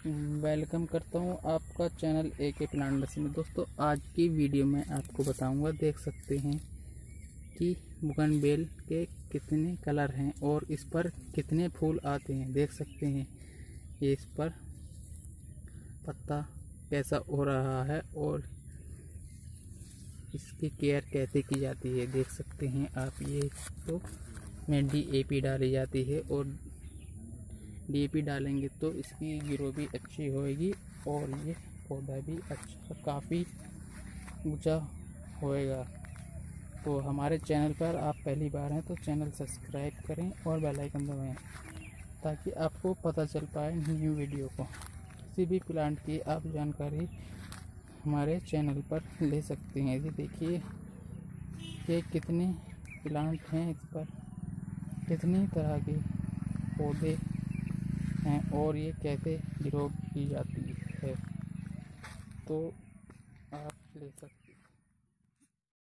Welcome करता हूं आपका चैनल एके प्लांट नर्सरी में। दोस्तों आज की वीडियो में आपको बताऊंगा, देख सकते हैं कि बोगनवेल के कितने कलर हैं और इस पर कितने फूल आते हैं। देख सकते हैं ये इस पर पत्ता कैसा हो रहा है और इसकी केयर कैसे की जाती है। देख सकते हैं आप, ये तो में DAP डाली जाती है और DAP डालेंगे तो इसकी ग्रो भी अच्छी होएगी और ये पौधा भी अच्छा काफ़ी ऊंचा होएगा। तो हमारे चैनल पर आप पहली बार हैं तो चैनल सब्सक्राइब करें और बेल आइकन दबाएं ताकि आपको पता चल पाए न्यू वीडियो को। किसी भी प्लांट की आप जानकारी हमारे चैनल पर ले सकते हैं। ये देखिए कि कितने प्लांट हैं, इस पर कितनी तरह के पौधे हैं और ये कैसे ग्रो की जाती है, तो आप ले सकते हैं।